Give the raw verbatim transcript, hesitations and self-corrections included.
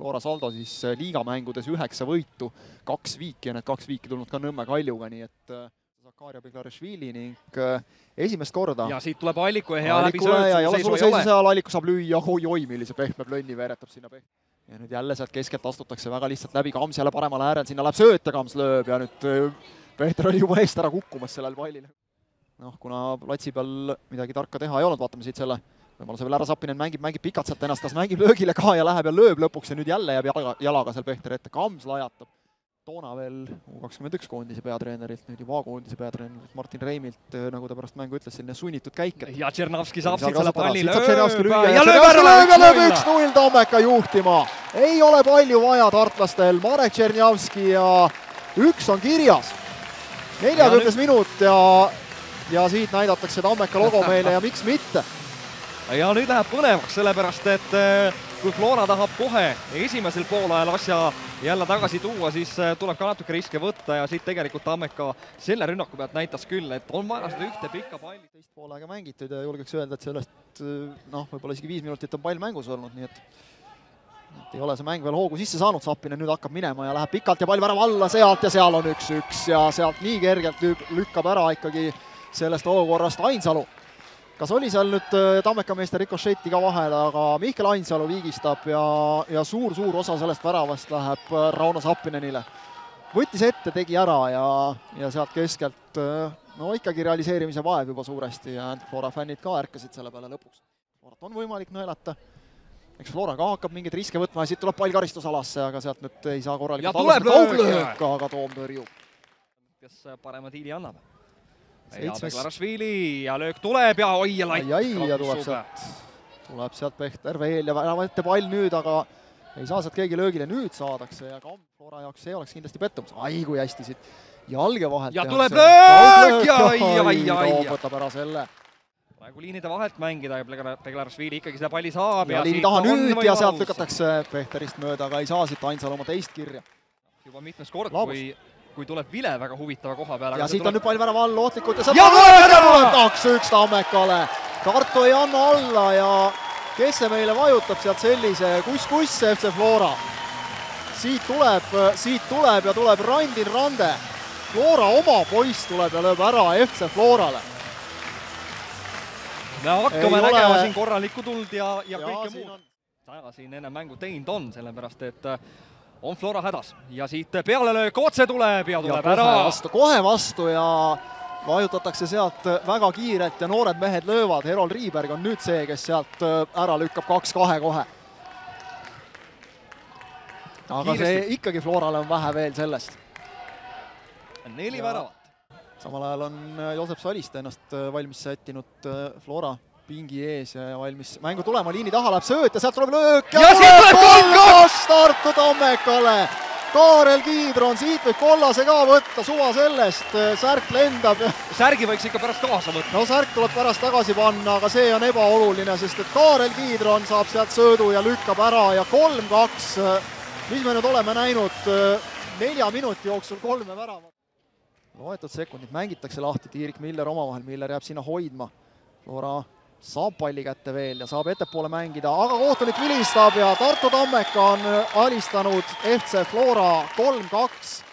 Flora saldo siis liigamängudes üheksa võitu, kaks viiki ja need kaks viiki tulnud ka Nõmme Kaljuga, nii et Zakaria Beglarishvili ning esimest korda. Ja siit tuleb Alliku ja hea läbi sööd. Ja jälle sulle seisu seal Alliku saab lüüa, oi-oi, millise pehme plönni veeretab sinna pehme. Ja nüüd jälle sealt keskelt astutakse väga lihtsalt läbi, Kams jälle paremal äärel, sinna läheb sööt ja Kams lööb ja nüüd Pehter oli juba eest ära kukkumas sellel pallil. Noh, kuna platsi peal midagi tarka teha ei olnud, vaatame siit selle võimaluse veel ära Sapinen mängib, mängib pikalt sealt ennast, kas mängib löögile ka ja läheb ja lööb lõpuks ja nüüd jälle jääb jalaga, jalaga seal Pehter ette, Kams lajatab. Toona veel U kakskümmend üks koondise peatreenerilt, nüüd juba koondise peatreenerilt Martin Reimilt, nagu ta pärast mängu ütles, selline sunnitud käik. Ja Tšernovski saab siit selle palli lööb ja lööb ja lööb üks null Tammeka juhtima. Ei ole palju vaja tartlastel, Marek Tšernjavski ja üks on kirjas. neljakümnes minut ja, ja siit näidatakse Tammeka logo meile ja miks mitte. Ja nüüd läheb põnevaks, sellepärast et kui Flora tahab kohe esimesel poolajal asja jälle tagasi tuua, siis tuleb ka natuke riske võtta ja siit tegelikult Tammeka selle rünnaku pealt näitas küll, et on vaja seda ühte pikka palli. Teist poolega mängitud ja julgeks öelda, et sellest noh, võib-olla isegi viis minutit on pall mängus olnud, nii et, et ei ole see mäng veel hoogu sisse saanud, Sapinen nüüd hakkab minema ja läheb pikalt ja pall värava alla sealt ja seal on üks-üks ja sealt nii kergelt lükkab ära ikkagi sellest olukorrast Ainsalu. Kas oli seal nüüd Tammeka meeste rikošetti ka vahel, aga Mihkel Ainsalu viigistab ja, ja suur-suur osa sellest väravast läheb Rauno Sapinenile. Võttis ette, tegi ära ja, ja sealt keskelt no ikkagi realiseerimise vaev juba suuresti ja Flora fännid ka ärkasid selle peale lõpuks. Florat on võimalik nõelata. Eks Flora ka hakkab mingeid riske võtma ja siit tuleb pall karistusalasse, aga sealt nüüd ei saa korralikult ja tuleb löök, aga Toom tõrjub. Kes parema diili annab? Ja Beglarishvili ja löök tuleb ja oi ja laik. Ai, ai, ja tuleb sealt, tuleb sealt Pehter veel ja värava ette pall nüüd, aga ei saa sealt keegi löögile, nüüd saadakse ja Kamp Flora jaoks see oleks kindlasti pettumus. Ai, kui hästi siit jalge vahelt. Ja tuleb löök ja ai, ai, ai. Toom võtab ära selle. Praegu liinide vahelt mängida ja Beglarishvili ikkagi seda palli saab. Ja, ja liini taha nüüd ja sealt lükatakse Pehterist mööda, aga ei saa siit Ainsal oma teist kirja. Juba mitmes kord, kui kui tuleb Vile väga huvitava koha peale. Ja siit on tuleb... nüüd pall värava all ootlikult ja saab ja tuleb kaks-üks Tammekale. Tartu ei anna alla ja kes see meile vajutab sealt sellise kus-kus F C Flora. Siit tuleb, siit tuleb ja tuleb Randin Rande. Flora oma poiss tuleb ja lööb ära F C Florale. Me hakkame ei nägema ole... siin korralikku tuld ja, ja, ja kõike muud. On... Täna siin enne mängu teinud on, sellepärast et on Flora hädas ja siit peale löök otse tuleb ja tuleb ja ära. Kohe vastu, kohe vastu ja vajutatakse sealt väga kiirelt ja noored mehed löövad. Herol Riiberg on nüüd see, kes sealt ära lükkab kaks kahe kohe. Aga kiiresti. See ikkagi Florale on vähe veel sellest. Neli väravat. Samal ajal on Josep Saliste ennast valmis sättinud Flora pingi ees ja valmis mängu tulema, liini taha läheb sööt ja sealt tuleb löök ja, ja tuleb kollas Tartu Tammekale. Kaarel Kiidron, siit võib kollase ka võtta, suva sellest, särk lendab. Särgi võiks ikka pärast kaasa võtta. No särk tuleb pärast tagasi panna, aga see on ebaoluline, sest et Kaarel Kiidron saab sealt söödu ja lükkab ära ja kolm kaks, mis me nüüd oleme näinud nelja minuti jooksul kolme väravat. Loetud sekundid mängitakse lahti, Tiirik Miller omavahel, Miller jääb sinna hoidma. Flora saab palli kätte veel ja saab ettepoole mängida, aga kohtunik vilistab ja Tartu Tammeka on alistanud F C Flora kolm kaks.